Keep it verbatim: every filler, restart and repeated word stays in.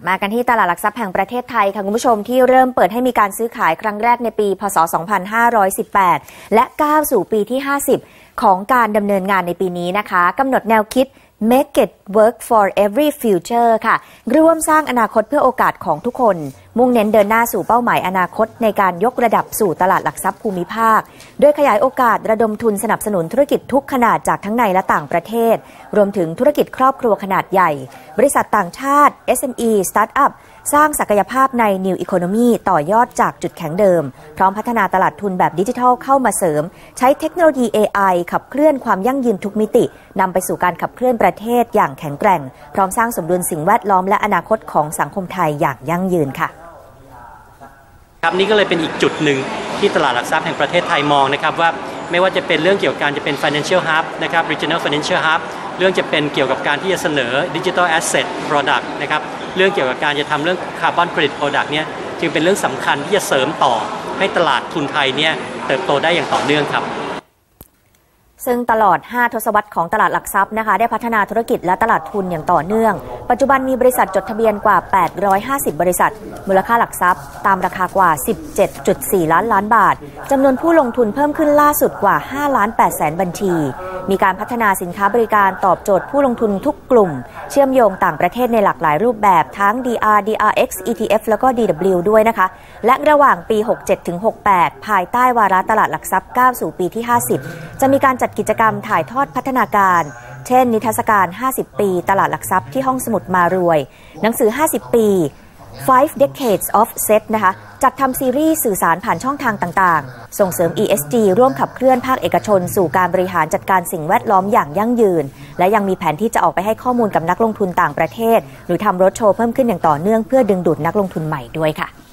มากันที่ตลาดหลักทรัพย์แห่งประเทศไทยค่ะคุณผู้ชมที่เริ่มเปิดให้มีการซื้อขายครั้งแรกในปีพ.ศ. สองพันห้าร้อยสิบแปดและก้าวสู่ปีที่ห้าสิบของการดำเนินงานในปีนี้นะคะกำหนดแนวคิด Make it work for every future ค่ะร่วมสร้างอนาคตเพื่อโอกาสของทุกคนมุ่งเน้นเดินหน้าสู่เป้าหมายอนาคตในการยกระดับสู่ตลาดหลักทรัพย์ภูมิภาคโดยขยายโอกาสระดมทุนสนับสนุนธุรกิจทุกขนาดจากทั้งในและต่างประเทศรวมถึงธุรกิจครอบครัวขนาดใหญ่บริษัทต่างชาติ เอส เอ็ม อี สตาร์ทอัพสร้างศักยภาพใน New Economy ต่อยอดจากจุดแข็งเดิมพร้อมพัฒนาตลาดทุนแบบดิจิทัลเข้ามาเสริมใช้เทคโนโลยี เอ ไอ ขับเคลื่อนความยั่งยืนทุกมิตินำไปสู่การขับเคลื่อนประเทศอย่างแข็งแกร่งพร้อมสร้างสมดุลสิ่งแวดล้อมและอนาคตของสังคมไทยอย่างยั่งยืนค่ะครับนี่ก็เลยเป็นอีกจุดหนึ่งที่ตลาดหลักทรัพย์แห่งประเทศไทยมองนะครับว่าไม่ว่าจะเป็นเรื่องเกี่ยวกับการจะเป็น financial hub นะครับ regional financial hub เรื่องจะเป็นเกี่ยวกับการที่จะเสนอ digital asset product นะครับเรื่องเกี่ยวกับการจะทำเรื่อง carbon credit product เนี่ยจึงเป็นเรื่องสำคัญที่จะเสริมต่อให้ตลาดทุนไทยเนี่ยเติบโตได้อย่างต่อเนื่องครับซึ่งตลอดห้าทศวรรษของตลาดหลักทรัพย์นะคะได้พัฒนาธุรกิจและตลาดทุนอย่างต่อเนื่องปัจจุบันมีบริษัทจดทะเบียนกว่าแปดร้อยห้าสิบบริษัทมูลค่าหลักทรัพย์ตามราคากว่า สิบเจ็ดจุดสี่ ล้านล้านบาทจำนวนผู้ลงทุนเพิ่มขึ้นล่าสุดกว่าห้าล้านแปดแสนบัญชีมีการพัฒนาสินค้าบริการตอบโจทย์ผู้ลงทุนทุกกลุ่มเชื่อมโยงต่างประเทศในหลากหลายรูปแบบทั้ง ดี อาร์ ดี อาร์ เอ็กซ์ อี ที เอฟ แล้วก็ ดี ดับเบิลยู ด้วยนะคะและระหว่างปี หกเจ็ดถึงหกแปด ภายใต้วาระตลาดหลักทรัพย์ก้าวสู่ปีที่ห้าสิบจะมีการจัดกิจกรรมถ่ายทอดพัฒนาการเช่นนิทรรศการห้าสิบปีตลาดหลักทรัพย์ที่ห้องสมุดมารวยหนังสือห้าสิบปี five decades of set นะคะจัดทำซีรีส์สื่อสารผ่านช่องทางต่างๆส่งเสริม อี เอส จี ร่วมขับเคลื่อนภาคเอกชนสู่การบริหารจัดการสิ่งแวดล้อมอย่างยั่งยืนและยังมีแผนที่จะออกไปให้ข้อมูลกับนักลงทุนต่างประเทศหรือทำโรดโชว์เพิ่มขึ้นอย่างต่อเนื่องเพื่อดึงดูดนักลงทุนใหม่ด้วยค่ะ